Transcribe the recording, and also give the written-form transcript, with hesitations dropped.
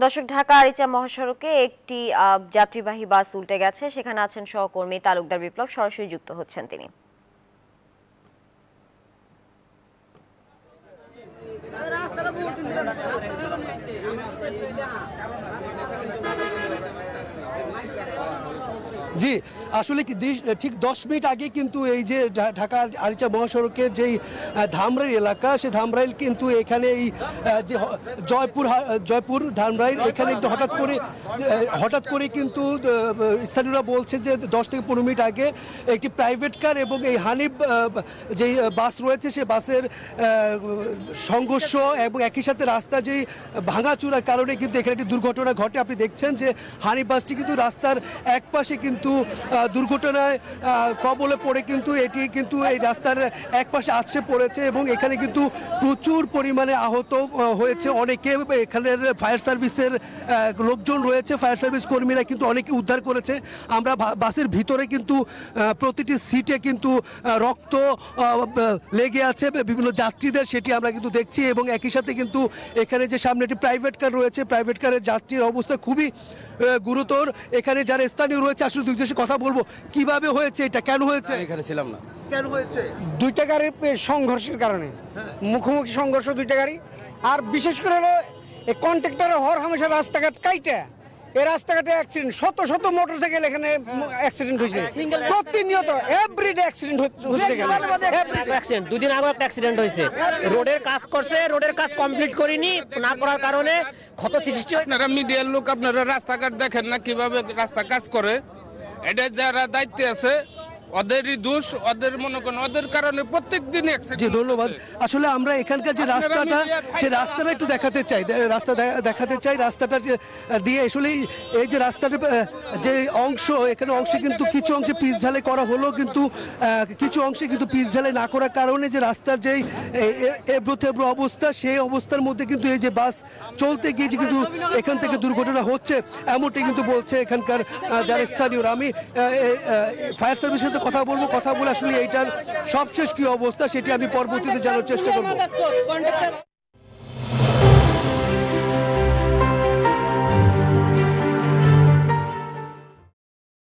দর্শক, ঢাকা আরিচা মহাসড়কে একটি যাত্রীবাহী বাস উল্টে গেছে। সেখানে আছেন সহকর্মী তালুকদার বিপ্লব, সরাসরি যুক্ত হচ্ছেন তিনি। জি, আসলে কি ঠিক 10 মিনিট আগে কিন্তু এই যে ঢাকা আরিচা মহাসড়কের যেই ধামরাই এলাকা, সেই ধামরাইল কিন্তু এখানে এই যে জয়পুর ধামরাইল এখানে কিন্তু হঠাৎ করে কিন্তু স্থানীয়রা বলছে যে 10 থেকে 15 মিনিট আগে একটি প্রাইভেট কার এবং এই হানিফ যেই বাস রয়েছে সে বাসের সংঘর্ষ এবং একই সাথে রাস্তা যেই ভাঙাচুরার কারণে কিন্তু এখানে একটি দুর্ঘটনা ঘটে। আপনি দেখছেন যে হানিফ বাসটি কিন্তু রাস্তার এক পাশে কিন্তু দুর্ঘটনায় কবলে পড়ে কিন্তু এটি কিন্তু এই রাস্তার এক পাশে আছড়ে পড়েছে এবং এখানে কিন্তু প্রচুর পরিমাণে আহত হয়েছে অনেকে। এখানের ফায়ার সার্ভিসের লোকজন রয়েছে, ফায়ার সার্ভিস কর্মীরা কিন্তু অনেকে উদ্ধার করেছে। আমরা বাসের ভিতরে কিন্তু প্রতিটি সিটে কিন্তু রক্ত লেগে আছে বিভিন্ন যাত্রীদের, সেটি আমরা কিন্তু দেখছি এবং একই সাথে কিন্তু এখানে যে সামনে একটি প্রাইভেট কার রয়েছে, প্রাইভেট কারের যাত্রীর অবস্থা খুবই গুরুতর। এখানে যারা স্থানীয় রয়েছে আসলে দুই দেশে কথা বলবো কিভাবে হয়েছে, এটা কেন হয়েছে। এখানে ছিলাম না। কেন হয়েছে? দুইটা গাড়ির সংঘর্ষের কারণে, মুখোমুখি সংঘর্ষ দুইটা গাড়ি। আর বিশেষ করে হলো এই কন্ট্রাক্টরের হর হামেশা রাস্তাঘাট কাইটা, এই রাস্তাঘাটে অ্যাক্সিডেন্ট, শত শত মোটরসাইকেল এখানে অ্যাক্সিডেন্ট হয়েছে প্রতিনিয়ত, এভরিডে অ্যাক্সিডেন্ট হচ্ছে। দুদিন আগে একটা অ্যাক্সিডেন্ট হয়েছে, রোডের কাজ করছে, রোডের কাজ কমপ্লিট করিনি, না করার কারণে ক্ষত সৃষ্টি। আপনারা মিডিয়ার লোক, আপনারা রাস্তাঘাট দেখেন না কিভাবে রাস্তা কাজ করে? এটা যারা দায়িত্বে আছে ওদেরই দোষ, ওদের মনে করেন ওদের কারণে প্রত্যেক দিন। জি, ধন্যবাদ। আসলে আমরা এখানকার যে রাস্তাটা, সে রাস্তাটা একটু দেখাতে চাই, রাস্তাটা দিয়ে আসলে এই যে রাস্তাটা যে অংশ, এখানে অংশে কিন্তু কিছু অংশে পিচ ঢালাই করা হলো, কিন্তু কিছু অংশে কিন্তু পিচ ঢালাই না করার কারণে যে রাস্তার যেই এবড়ো অবস্থা, সেই অবস্থার মধ্যে কিন্তু এই যে বাস চলতে গিয়ে যে কিন্তু এখান থেকে দুর্ঘটনা হচ্ছে, এমনটাই কিন্তু বলছে এখানকার যারা স্থানীয়রা। আমি ফায়ার সার্ভিসের সাথে কথা বলে আসলে এইটার সবশেষ কি অবস্থা সেটি আমি পরবর্তীতে জানার চেষ্টা করবো।